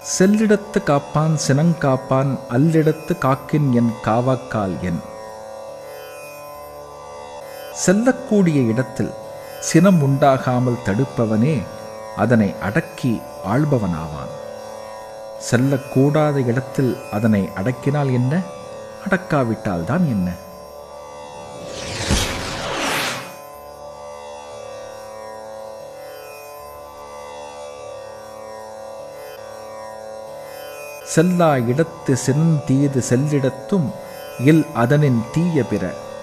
செல்லிடத்து காப்பான் சினங்காப்பான் அல்லிடத்து காக்கின் என் காவாக்கால் என். செல்லக்கூடிய இடத்தில் சினம் உண்டாகாமல் தடுப்பவனே அதனை அடக்கி ஆள்பவனாவான். செல்லக்கூடாத இடத்தில் அதனை அடக்கினால் என்ன, அடக்காவிட்டால் தான் என்ன? செல்லா இடத்து செந்தீது செல்லிடத்தும் இல் அதனின் தீய பிற.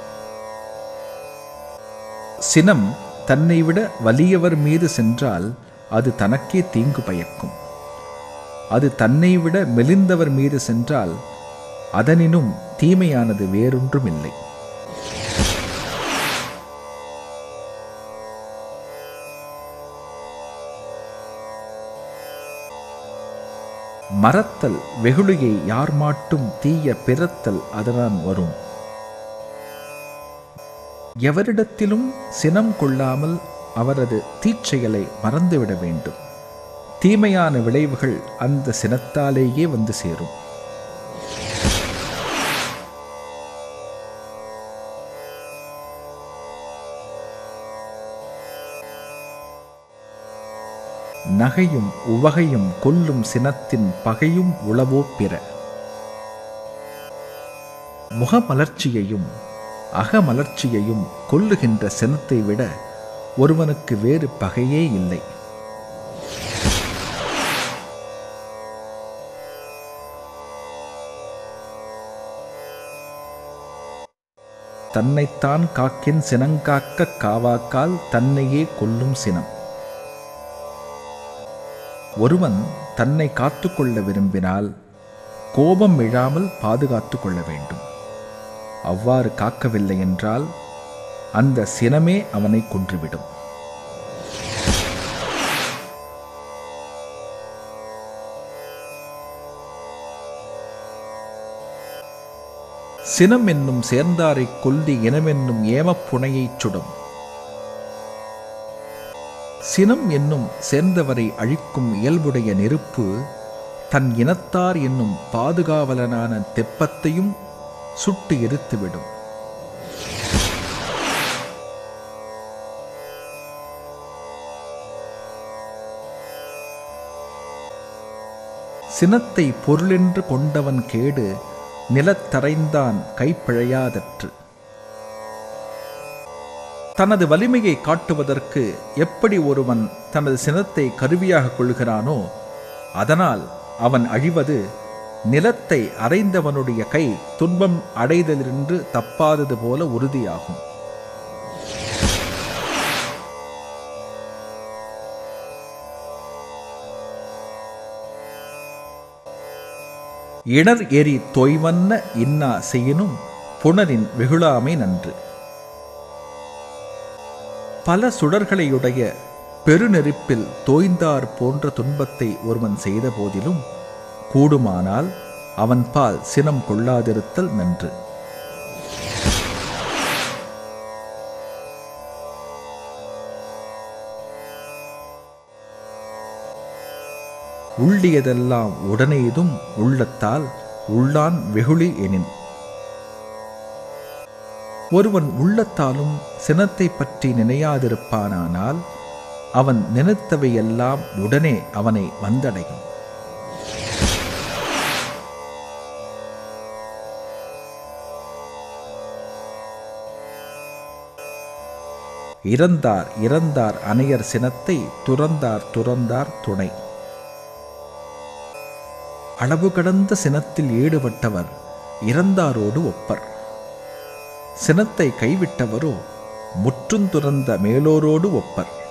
சினம் தன்னை விட வலியவர் மீது சென்றால் அது தனக்கே தீங்கு பயக்கும். அது தன்னை விட மெலிந்தவர் மீது சென்றால் அதனினும் தீமையானது வேறொன்றும் இல்லை. மறத்தல் வெகுளியை யார் மாட்டும் தீய பிறத்தல் அதனால் வரும். எவரிடத்திலும் சினம் கொள்ளாமல் அவரது தீச்செயலை மறந்துவிட வேண்டும். தீமையான விளைவுகள் அந்த சினத்தாலேயே வந்து சேரும். நகையும் உவகையும் கொல்லும் சினத்தின் பகையும் உளவோ பிற. முகமலர்ச்சியையும் அகமலர்ச்சியையும் கொல்லுகின்ற சினத்தை விட ஒருவனுக்கு வேறு பகையே இல்லை. தன்னைத்தான் காக்கின் சினங்காக்க காவாக்கால் தன்னையே கொல்லும் சினம். ஒருவன் தன்னை காத்துக்கொள்ள விரும்பினால் கோபம் விழாமல் பாதுகாத்து கொள்ள வேண்டும். அவ்வாறு காக்கவில்லை என்றால் அந்த சினமே அவனை கொன்றுவிடும். சினம் என்னும் சேர்ந்தாரை கொல்லி இனமென்னும் ஏமப்புனையைச் சுடும். சினம் என்னும் சேர்ந்தவரை அழிக்கும் இயல்புடைய நெருப்பு தன் இனத்தார் என்னும் பாதுகாவலனான தெப்பத்தையும் சுட்டு எரித்துவிடும். சினத்தை பொருளென்று கொண்டவன் கேடு நிலத்தரைந்தான் கைப்பிழையாதற்று. தனது வலிமையை காட்டுவதற்கு எப்படி ஒருவன் தனது சினத்தை கருவியாக கொள்கிறானோ அதனால் அவன் அழிவது நிலத்தை அறைந்தவனுடைய கை துன்பம் அடைதலின்று தப்பாதது போல உறுதியாகும். இணர் எரி தொய்வன்ன இன்னா செய்யினும் புனரின் வெகுளாமை நன்று. பல சுடர்களையுடைய பெருநெருப்பில் தோய்ந்தார் போன்ற துன்பத்தை ஒருவன் செய்த போதிலும் கூடுமானால் அவன் பால் சினம் கொள்ளாதிருத்தல் நன்று. உள்ளியதெல்லாம் உடனேதும் உள்ளத்தால் உள்ளான் வெகுளி எனின். ஒருவன் உள்ளத்தாலும் சினத்தை பற்றி நினையாதிருப்பானானால் அவன் நினைத்தவையெல்லாம் உடனே அவனை வந்தடையும். இறந்தார் இறந்தார் அனையர் சினத்தை துறந்தார் துறந்தார் துணை. அளவு கடந்த சினத்தில் ஈடுபட்டவர் இறந்தாரோடு ஒப்பர். சினத்தை கைவிட்டவரோ முற்றுந்துறந்த மேலோரோடு ஒப்பர்.